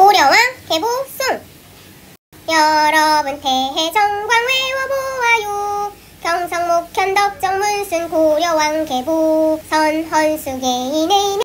고려왕 개보송. 여러분 태해정광 외워보아요. 경성목현 덕정문순 고려왕 개보 선헌수계인의